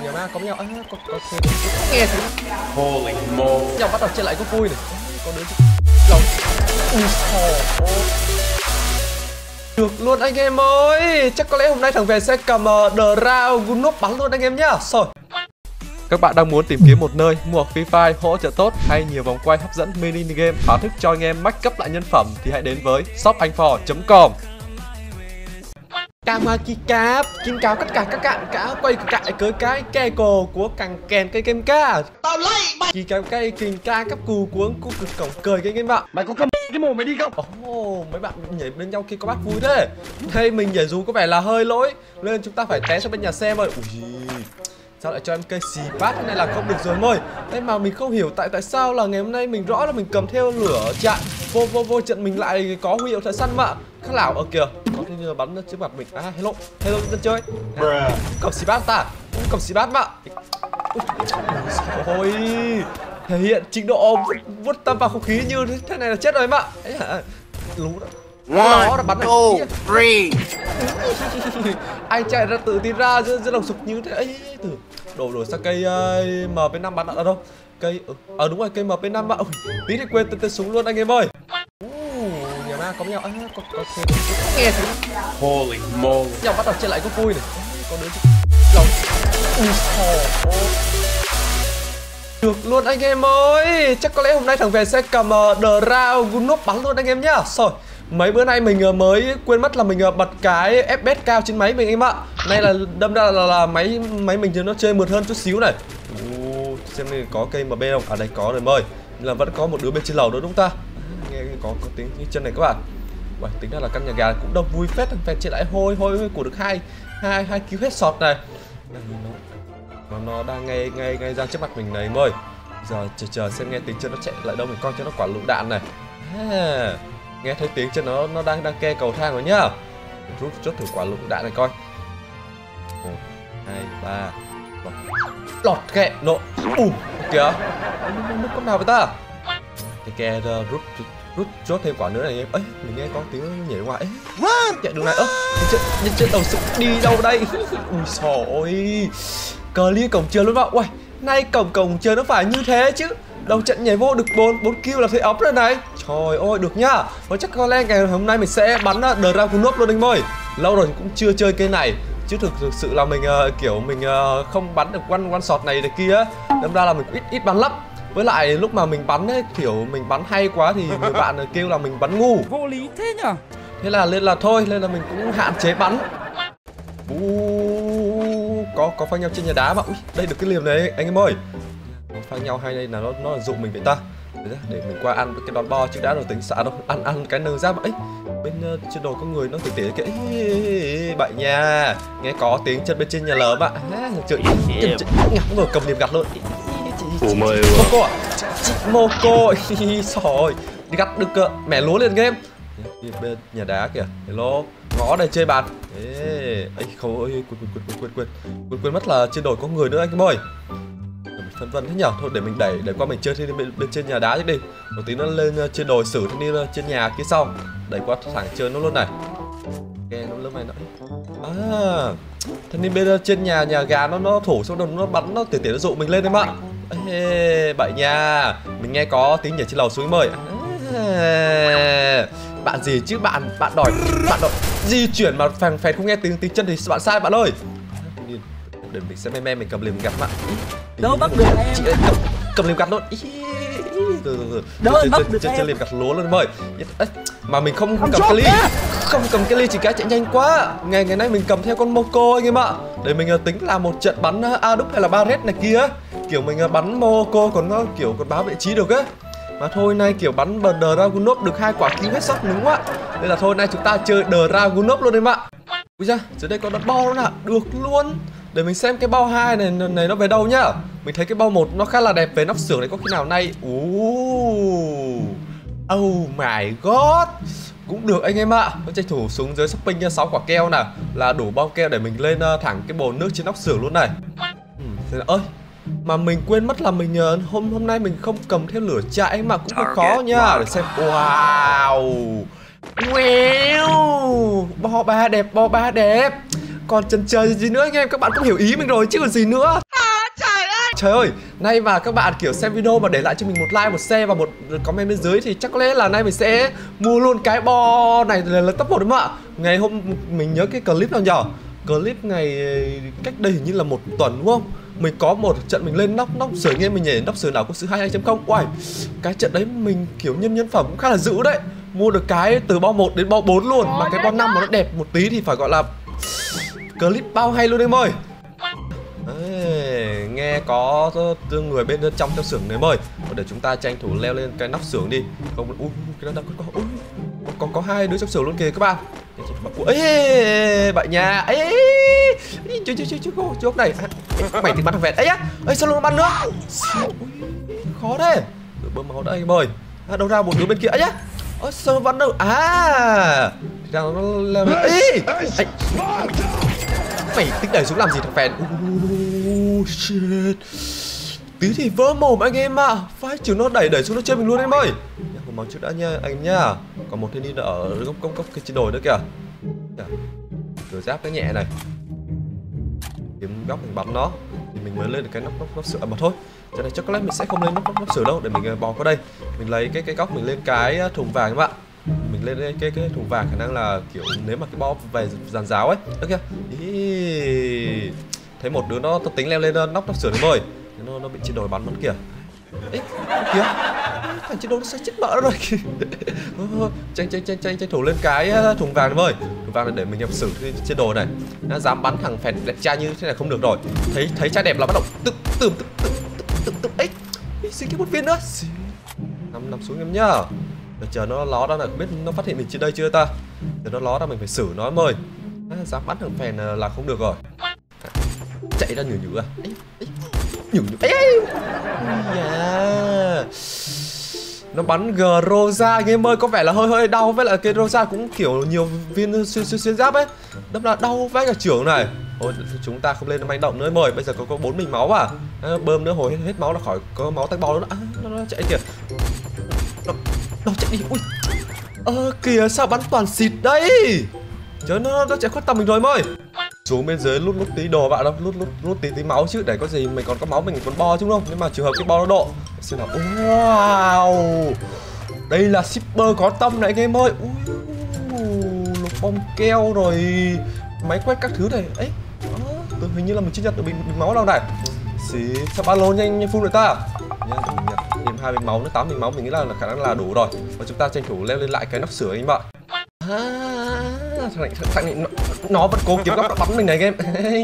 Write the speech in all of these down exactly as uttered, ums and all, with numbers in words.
nhà ma có nhau á, có có thêm nghe thấy Holy moly. nhau bắt đầu chơi lại có vui này, có đứa lòng ui xò được luôn anh em ơi. Chắc có lẽ hôm nay thằng về sẽ cầm uh, Dragunov bắn luôn anh em nhá. Rồi các bạn đang muốn tìm kiếm một nơi mua Free Fire hỗ trợ tốt hay nhiều vòng quay hấp dẫn mini game thỏa thức cho anh em max cấp lại nhân phẩm thì hãy đến với shop anh phò chấm com. Kamakicap, xin chào tất cả các bạn cá quay cại cưới cái ke cổ của càng kèn cây game ca. Tao lấy mày. Chỉ cái cây kình ca cấp cù cuống cu cực cổng cười cái game ạ. Mày có cầm cái mồm mày đi không? Ồ, oh, mấy bạn nhảy bên nhau kia có bát vui thế. Đây mình nhảy dù có vẻ là hơi lỗi nên chúng ta phải té sang bên nhà xe rồi. Ui, sao lại cho em cây xì bát này là không được rồi mời. Thế mà mình không hiểu tại tại sao là ngày hôm nay mình rõ là mình cầm theo lửa chặn vô vô vô trận mình lại có huy hiệu thợ săn mà. Khác lão ở kìa có thể như bắn trước mặt mình. À hello hello dân chơi à, cầm xì bát ta cầm xì bát mà. Ôi thể hiện trình độ vuốt tâm vào không khí như thế này là chết rồi em ạ. Ấy hả lú đó nó đã bắn two, three. anh chạy ra tự tin ra giữa giữa đồng sục như thế ấy. Từ đổ đổ sang cây uh, em pê năm bắn ở đâu cây ở ờ, đúng rồi cây em pê năm ạ. Tí thì quên tên súng luôn anh em ơi. Uh, nhà ma có nhau á, có có thêm nghe thấy Holy moly. nhau bắt đầu chơi lại có vui này, có đứa lòng ui xò được luôn anh em ơi. Chắc có lẽ hôm nay thằng về sẽ cầm uh, Dragunov bắn luôn anh em nhá. Rồi mấy bữa nay mình uh, mới quên mất là mình uh, bật cái ép pê ét cao trên máy mình em ạ. Nay là đâm ra là, là, là máy máy mình thì nó chơi mượt hơn chút xíu này. uh, Xem này có cây em pê không? À đây có rồi ơi. Là vẫn có một đứa bên trên lầu đó đúng ta. Nghe có có tiếng như chân này các bạn. Vậy tính ra là căn nhà gà cũng đông vui phết. Thằng Phèn chạy lại hôi hôi hôi của được hai hai hai cứu hết sọt này. Nó nó đang ngay ngay ngay ra trước mặt mình này ơi. Giờ chờ chờ xem nghe tiếng chân nó chạy lại đâu mình coi cho nó quả lựu đạn này. À, nghe thấy tiếng chân nó nó đang đang ke cầu thang rồi nhá. Rút chốt thử quả lựu đạn này coi. Một, hai, ba. Lọt kẹ nộ. Ù kìa. Nó con nào vậy ta? Cái ke uh, rút rút chốt thêm quả nữa này em. Ấy mình nghe có tiếng nhảy ngoài. Ấy chạy đường này. Ơ trên trên đầu sự đi đâu đây? Ui xò ôi. Cờ lia cổng trường luôn bạn. Uầy, nay cổng cổng trường nó phải như thế chứ. Đầu trận nhảy vô được bốn bốn kill là thấy ấm rồi này. Trời ơi được nhá. Và chắc có lẽ ngày hôm nay mình sẽ bắn Dragunov luôn anh ơi. Lâu rồi cũng chưa chơi cây này. Chứ thực, thực sự là mình uh, kiểu mình uh, không bắn được one one shot này này kia. Đâm ra là mình ít ít bắn lắm. Với lại lúc mà mình bắn ấy, kiểu mình bắn hay quá thì nhiều bạn kêu là mình bắn ngu. Vô lý thế nhở. Thế là lên là thôi, nên là mình cũng hạn chế bắn. Uh, có có phanh nhau trên nhà đá mà. Ui, đây được cái liềm này anh em ơi. Nó phanh nhau hay đây là nó nó là dụ mình vậy ta. Để, để mình qua ăn cái đòn bo chứ đã rồi tính xả đâu. Ăn ăn cái nơ ra mà ấy. Bên uh, trên đồ có người nó tỉ tỉ kìa. Bậy nha. Nghe có tiếng chân bên trên nhà lờ mà. À, trời ngắm rồi cầm liềm gặt luôn. Moco à? Chị Moco. Rồi đi gặt được uh, mẻ lúa liền game. Đi bên nhà đá kìa. Hello. Ngõ đây chơi bàn. Ê, ấy không ơi, quên quên quên quên quên quên quên mất là trên đồi có người nữa anh em ơi. Phân vân thế nhở, thôi để mình đẩy để qua mình chơi trên bên, bên trên nhà đá trước đi. Một tí nó lên trên đồi xử thì đi trên nhà kia sau. Đẩy qua thẳng chơi nó luôn này. Nghe nó lớp này nữa. À, thế nên bên trên nhà nhà gà nó nó thủ xong rồi nó bắn nó tỉ tỉ nó dụ mình lên em ạ. Ê, bậy nha. Mình nghe có tiếng nhảy trên lầu xuống mời. À, bạn gì chứ bạn bạn đòi bạn đòi di chuyển mà phèn phèn không nghe tiếng tiếng chân thì bạn sai bạn ơi. Để mình xem em mình cầm liềm gặt mà. Đâu bắt được em. Chị ơi, cầm cầm liềm gặt luôn. Đâu bắt được em. Chơi liềm gặt lúa luôn em ơi. Mà mình không cầm cái ly. Không cầm cái ly chỉ cái chạy nhanh quá. Ngày ngày nay mình cầm theo con Moco anh em ạ. Để mình tính là một trận bắn A đúc hay là Barret này kia. Kiểu mình bắn Moco còn nó kiểu còn báo vị trí được á. Mà thôi nay kiểu bắn Dragunov được hai quả kill hết sốc đúng không ạ. Nên là thôi nay chúng ta chơi Dragunov luôn em ạ. Ui da, dưới đây có đợt bo luôn ạ. Được luôn. Để mình xem cái bao hai này này nó về đâu nhá. Mình thấy cái bao một nó khá là đẹp về nóc xưởng này có khi nào nay. Uh. Oh my god. Cũng được anh em ạ. Nó tranh thủ xuống dưới shopping sáu quả keo nè. Là đủ bao keo để mình lên thẳng cái bồn nước trên nóc xưởng luôn này. Ừ, thế là, ơi mà mình quên mất là mình hôm hôm nay mình không cầm theo lửa chạy mà cũng hơi khó nha. Để xem. Wow. Wow. Bo ba đẹp, bo ba đẹp. Còn chần chờ gì nữa anh em, các bạn cũng hiểu ý mình rồi chứ còn gì nữa. Trời ơi, nay mà các bạn kiểu xem video mà để lại cho mình một like, một share và một comment bên dưới thì chắc có lẽ là nay mình sẽ mua luôn cái bo này là top một đúng không ạ? Ngày hôm mình nhớ cái clip nào nhở? Clip ngày cách đây hình như là một tuần đúng không? Mình có một trận mình lên nóc nóc sửa nghe mình nhảy nóc sửa đảo quốc sư hai chấm không. Uầy, cái trận đấy mình kiểu nhân nhân phẩm cũng khá là dữ đấy. Mua được cái từ bo một đến bo bốn luôn. Mà cái bo năm mà nó đẹp một tí thì phải gọi là clip bao hay luôn em ơi. Đấy, nghe có người bên trong trong xưởng này mời. Để chúng ta tranh thủ leo lên cái nóc xưởng đi. Không, ui, cái đó có có, có có có hai đứa trong xưởng luôn kìa các bạn. Ê, bạn nhà, ê, chú chú chú chú chú này, mày thì bắn thằng vẹt, ấy á, ấy sao luôn bắn nữa, khó thế, bơm máu đây mời, à, đâu ra một đứa bên kia, ấy á, ơ sao bắn đâu, à, thì đang nó làm, ê, mày tính đẩy xuống làm gì thằng vẹt, uh, shit, tí thì vỡ mồm anh em ạ, phải chứ nó đẩy đẩy xuống nó chơi mình luôn em ơi. Máu trước đã nha anh nhá. Còn một thanh niên ở góc góc góc cái trên đồi nữa kìa. Rồi giáp cái nhẹ này. Kiếm góc mình bắn nó thì mình mới lên được cái nóc nóc nóc sửa mà thôi. Cho nên chắc có lẽ mình sẽ không lên nóc nóc, nóc sửa đâu để mình bò qua đây. Mình lấy cái cái góc mình lên cái thùng vàng các bạn. Mình lên cái cái, cái thùng vàng khả năng là kiểu nếu mà cái bo về giàn giáo ấy. Đó kìa. Ý. Thấy một đứa nó tính leo lên nóc nóc sửa đấy rồi. Nó nó bị trên đồi bắn mất kìa. Ấy, kìa. Thằng trên đồi nó sẽ chết mỡ rồi. tranh tranh tranh tranh tranh thủ lên cái thùng vàng này ơi. Thùng vàng này để mình nhập xử trên đồ này. Nó dám bắn thằng phèn đẹp trai như thế này không được rồi. Thấy thấy trai đẹp là bắt đầu tự tự tự tự tự tự ấy. Xin cái một viên nữa. Nằm nằm xuống em nhá. Để chờ nó ló ra là biết nó phát hiện mình trên đây chưa ta. Để nó ló ra mình phải xử nó mời. Dám bắn thằng phèn là không được rồi. Chạy ra nhử nhử à. Ấy, ấy. Nhử nhử. Ấy, ấy. Yeah. Nó bắn Groza game ơi, có vẻ là hơi hơi đau. Với lại cái Groza cũng kiểu nhiều viên xuyên xuyên xuyên giáp ấy. Đâm là đau vãi cả trưởng này. Ôi chúng ta không lên manh động nữa mời. Bây giờ có có bốn mình máu à, à bơm nữa hồi hết, hết máu là khỏi có máu tách bao nữa. À, nó, nó chạy kìa. Nó, nó chạy đi. Ui. Ơ kìa sao bắn toàn xịt đấy. Chứ nó nó chạy khuất tầm mình rồi mời. Xuống bên dưới lút lút tí đồ bạn đâu, lút lút lút tí tí máu chứ để có gì mình còn có máu mình còn bo chứ không. Nhưng mà trường hợp cái bo nó độ xem nào. Wow, đây là shipper có tâm này anh em ơi. Lục bom keo rồi máy quét các thứ này ấy. Từ hình như là mình chưa nhận được bình, bình máu đâu này. Xí sao ba lô nhanh nhanh phun rồi ta. Thêm hai bình máu nữa, tám bình máu mình nghĩ là, là khả năng là đủ rồi. Và chúng ta tranh thủ leo lên lại cái nóc sửa anh bạn. Thằng này, thằng này nó, nó vẫn cố kiếm góc bắn mình này em.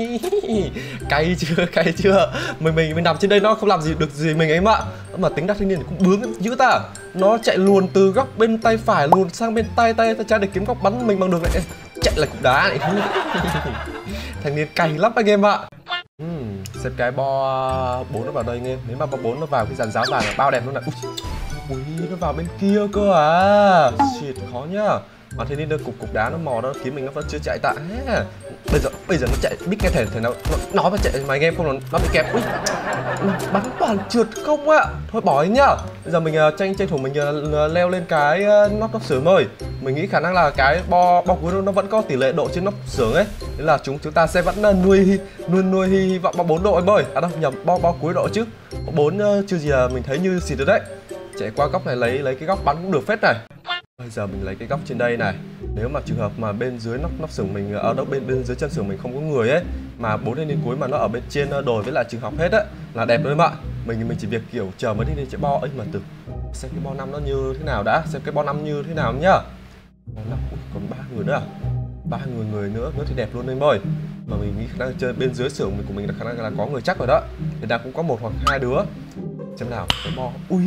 Cay chưa, cay chưa. Mình mình mình nằm trên đây nó không làm gì được gì mình ấy mà. Mà tính ra thanh niên thì cũng bướng dữ ta. Nó chạy luồn từ góc bên tay phải luồn sang bên tay tay tay trái để kiếm góc bắn mình bằng được này. Chạy là cục đá này. Thanh niên cay lắm anh em ạ. uhm, Xếp cái bo bốn nó vào đây anh em. Nếu mà bo bốn nó vào cái dàn giáo vàng là bao đẹp luôn này. Ui, nó vào bên kia cơ à. Shit, khó nhá. Mà thế nên cục cục đá nó mò nó kiếm mình nó vẫn chưa chạy tạ. À, bây giờ bây giờ nó chạy biết nghe thể thể nào nó nó phải chạy mà anh em không nó nó bị kẹp. Ui, bắn toàn trượt không ạ. Thôi bỏ ấy nhá. Bây giờ mình uh, tranh tranh thủ mình uh, leo lên cái uh, nóc nóc xưởng thôi. Mình nghĩ khả năng là cái bo bo cuối nó vẫn có tỷ lệ độ trên nóc xưởng ấy. Nên là chúng chúng ta sẽ vẫn uh, nuôi nuôi nuôi hy vọng bo bốn độ anh ơi. À đâu nhầm, bo bo cuối độ chứ. Bo bốn uh, chưa gì là mình thấy như xịt rồi đấy. Chạy qua góc này lấy lấy cái góc bắn cũng được phết này. Bây giờ mình lấy cái góc trên đây này. Nếu mà trường hợp mà bên dưới nóc nóc xưởng mình ở đâu bên bên dưới chân xưởng mình không có người ấy, mà bốn thanh niên cuối mà nó ở bên trên đồi với lại trường học hết á là đẹp đấy em ạ. Mình mình chỉ việc kiểu chờ mấy thanh niên chạy bo ấy mà từ xem cái bo năm nó như thế nào đã, xem cái bo năm như thế nào nhá. Bo năm còn ba người nữa à? Ba người người nữa nữa thì đẹp luôn em ơi. Mà mình nghĩ khả năng chơi bên dưới xưởng mình của mình là khả năng là có người chắc rồi đó. Thì đang cũng có một hoặc hai đứa. Xem nào, cái bo. Ui.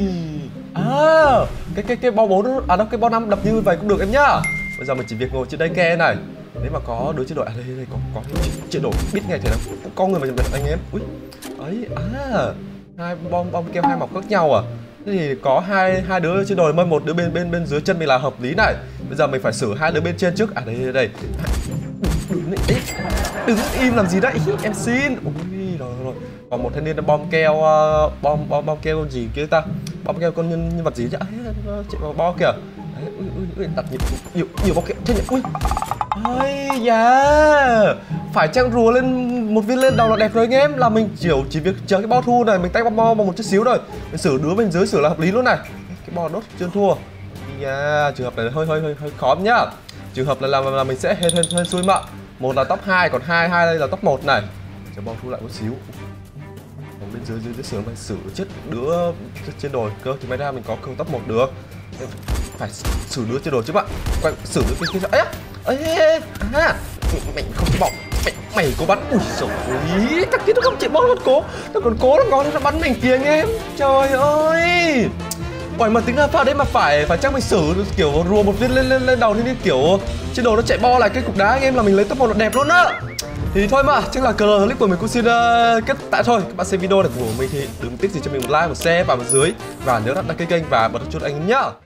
À, cái cái cái bo bốn à đâu cái bo năm đập như vậy cũng được em nhá. Bây giờ mình chỉ việc ngồi trên đây ke này. Nếu mà có đứa chế độ à đây đây có có chế độ biết ngay thế nào. Có người mà nhận anh em. Ui. Ấy à. Hai bom bom keo hai mọc khác nhau à. Thế thì có hai hai đứa trên đồi, một đứa bên bên bên dưới chân mình là hợp lý này. Bây giờ mình phải xử hai đứa bên trên trước. À đây đây đây. Đừng, đừng, đừng im làm gì đấy, em xin. Ui rồi rồi. Còn một thanh niên bom keo uh, bom bom bom keo con gì kia ta? Bom keo con nhân, nhân vật gì chứ? Nó chạy vào bo kìa. Đấy, ui, ui, ui, đặt nhiều nhiều nhiều bom keo thế nhỉ? Ui. Ôi da. Phải chăng rùa lên một viên lên đầu là đẹp rồi anh em, là mình kiểu chỉ việc chờ cái bo thu này mình tay bo bo một chút xíu rồi, mình xử đứa bên dưới xử là hợp lý luôn này. Cái bo đốt chưa thua nha, trường hợp này hơi hơi hơi hơi khó nhá. Trường hợp này là là mình sẽ hơi hơi hơi xui mạ. Một là top hai, còn hai hai đây là top một này. Chờ bo thu lại một xíu. Còn bên dưới dưới dưới sườn phải xử chết đứa trên đồi cơ thì may ra mình có cơ top một được. Phải xử đứa trên đồi chứ bạn. Quay xử đứa kia kia ấy ấy à, mày không bỏng, mày mày cố bắn. Ui trời ơi, thằng kia nó không chịu bom, nó cố nó còn cố nó ngon nó bắn mình kìa anh em. Trời ơi, Ôi mà tính ra pha đấy mà phải phải chắc mình xử kiểu rùa một viên lên lên lên đầu nên kiểu trên đồ nó chạy bo lại cái cục đá anh em, là mình lấy top một là đẹp luôn á. Thì thôi mà, chắc là cờ clip của mình cũng xin uh, kết tại thôi. Các bạn xem video này của mình thì đừng tiếc gì cho mình một like, một share và một dưới, và nhớ đăng ký kênh và bật chuông anh nhá.